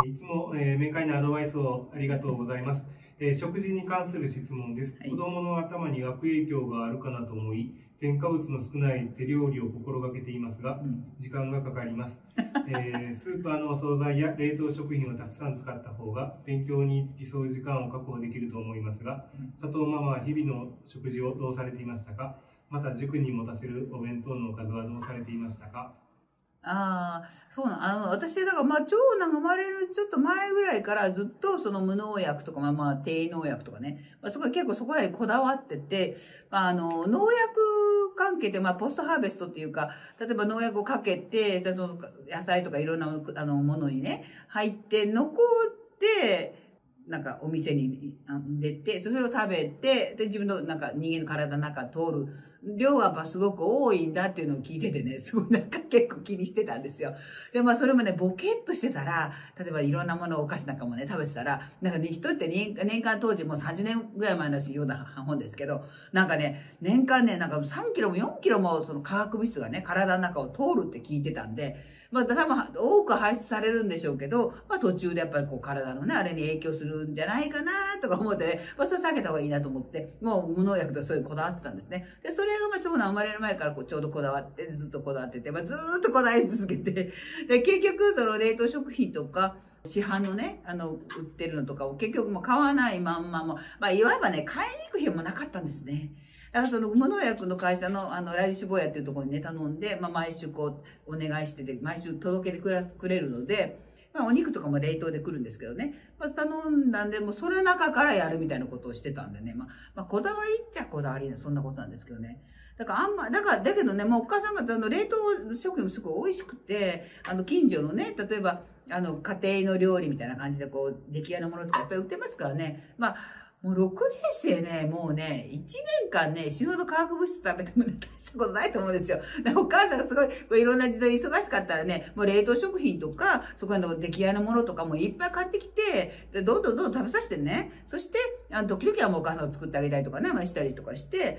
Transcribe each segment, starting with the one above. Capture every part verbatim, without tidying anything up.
いつも、えー、明快なアドバイスをありがとうございます。えー、食事に関する質問です。はい、子供の頭に悪影響があるかなと思い、添加物の少ない手料理を心がけていますが、うん、時間がかかります。えー、スーパーのお惣菜や冷凍食品をたくさん使った方が勉強に付き添う時間を確保できると思いますが、うん、佐藤ママは日々の食事をどうされていましたか？また塾に持たせるお弁当のおかずはどうされていましたか？ ああ、そうな、あの、私、だから、まあ、長男が生まれるちょっと前ぐらいからずっとその無農薬とか、まあ、まあ、低農薬とかね、まあ、そこは結構そこらにこだわってて、まあ、あの、農薬関係で、まあ、ポストハーベストっていうか、例えば農薬をかけて、その野菜とかいろんなあのものにね、入って残って、なんかお店に出て、それを食べて、で、自分のなんか人間の体の中通る量がやっぱすごく多いんだっていうのを聞いててね、すごいなんか結構気にしてたんですよ。で、まあそれもね、ボケっとしてたら、例えばいろんなもの、お菓子なんかもね、食べてたら、なんかね、人って年年間当時もうさんじゅうねんぐらい前のような本ですけど、なんかね、年間ね、なんかさんキロもよんキロもその化学物質がね、体の中を通るって聞いてたんで、まあ多分多く排出されるんでしょうけど、まあ途中でやっぱりこう体のね、あれに影響するんじゃないかなとか思ってね、まあそれ避けた方がいいなと思って、もう無農薬とそういうこだわってたんですね。で、それがまあ長男生まれる前からこうちょうどこだわって、ずっとこだわってて、まあずーっとこだわり続けて、で、結局その冷凍食品とか、市販のね、あの、売ってるのとかを結局もう買わないまんまも、まあいわばね、買いに行く日もなかったんですね。だからその無農薬の会社のあのライリッシュ坊やっていうところにね頼んで、まあ、毎週こうお願いしてて毎週届けてくれくれるので、まあ、お肉とかも冷凍で来るんですけどね、まあ、頼んだんでもうそれの中からやるみたいなことをしてたんでね、まあ、まあこだわりっちゃこだわりなそんなことなんですけどね。だからあんま、だから、だけどね、もうお母さん方の冷凍食品もすごい美味しくて、あの、近所のね、例えば、あの、家庭の料理みたいな感じで、こう、出来合いのものとかいっぱい売ってますからね。まあ、もうろくねん生ね、もうね、いちねんかんね、死ぬほど化学物質食べてもね、大したことないと思うんですよ。だからお母さんがすごい、こういろんな時代忙しかったらね、もう冷凍食品とか、そこの出来合いのものとかもいっぱい買ってきて、でどんどんどんどん食べさせてね。そして、あの、時々はもうお母さんが作ってあげたりとかね、まあしたりとかして、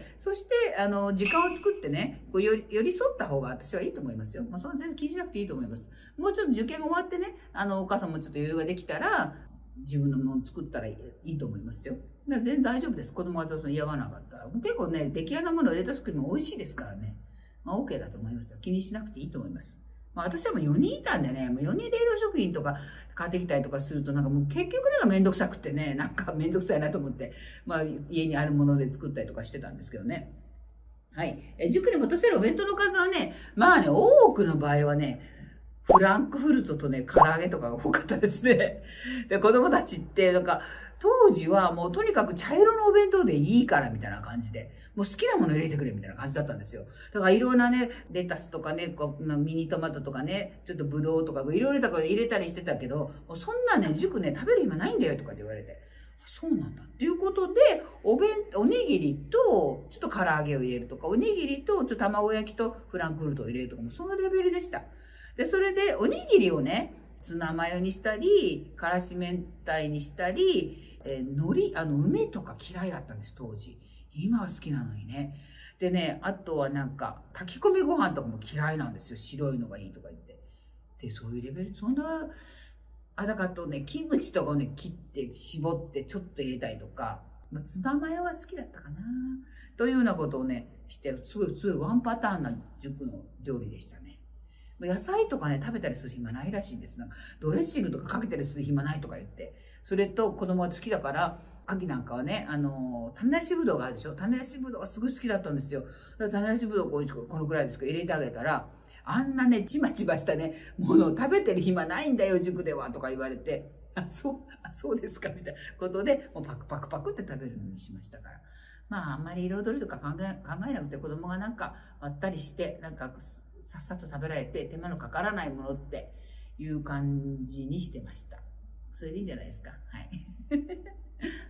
そして、あの、時間を作ってね、こうより寄り添った方が私はいいと思いますよ。まあそんな全然気にしなくていいと思います。もうちょっと受験が終わってね、あの、お母さんもちょっと余裕ができたら、自分のものを作ったらいいと思いますよ。だから全然大丈夫です。子供がその嫌がらなかったら。結構ね、出来合いのものを冷凍食品も美味しいですからね。まあ OK だと思いますよ。気にしなくていいと思います。まあ私はもうよにんいたんでね、もうよにん冷凍食品とか買ってきたりとかすると、なんかもう結局ねがめんどくさくてね、なんかめんどくさいなと思って、まあ家にあるもので作ったりとかしてたんですけどね。はい。え塾に持たせるお弁当の数はね、まあね、多くの場合はね、フランクフルトとね、唐揚げとかが多かったですね。で、子供たちって、なんか、当時はもうとにかく茶色のお弁当でいいからみたいな感じで、もう好きなもの入れてくれみたいな感じだったんですよ。だからいろんなね、レタスとかね、こうミニトマトとかね、ちょっとブドウとかいろいろだから入れたりしてたけど、そんなね、塾ね、食べる暇ないんだよとかって言われて。そうなんだ。っていうことで、お弁、おにぎりと、ちょっと唐揚げを入れるとか、おにぎりと、ちょっと卵焼きとフランクフルトを入れるとか、もうそのレベルでした。で、それで、おにぎりをね、ツナマヨにしたり、からし明太にしたり、えー、海苔、あの、梅とか嫌いだったんです、当時。今は好きなのにね。でね、あとはなんか、炊き込みご飯とかも嫌いなんですよ。白いのがいいとか言って。で、そういうレベル、そんな、あ、だからとね、キムチとかをね、切って、絞って、ちょっと入れたりとか、まあ、ツナマヨが好きだったかな。というようなことをね、して、すごい、すごいワンパターンな塾の料理でしたね。野菜とかね、食べたりする暇ないらしいんです。なんかドレッシングとかかけたりする暇ないとか言って。それと子供が好きだから、秋なんかはね、あの、種なしぶどうがあるでしょ。種なしぶどうがすごい好きだったんですよ。だから種なしぶどうをこうこのくらいですけど入れてあげたら、あんなね、ちまちましたね、ものを食べてる暇ないんだよ、塾では、とか言われて、あ、そう、あ、そうですか、みたいなことで、もうパクパクパクって食べるようにしましたから。まあ、あんまり彩りとか考え、考えなくて子供がなんか割ったりして、なんか、さっさと食べられて手間のかからないものっていう感じにしてました。それでいいんじゃないですか。はい。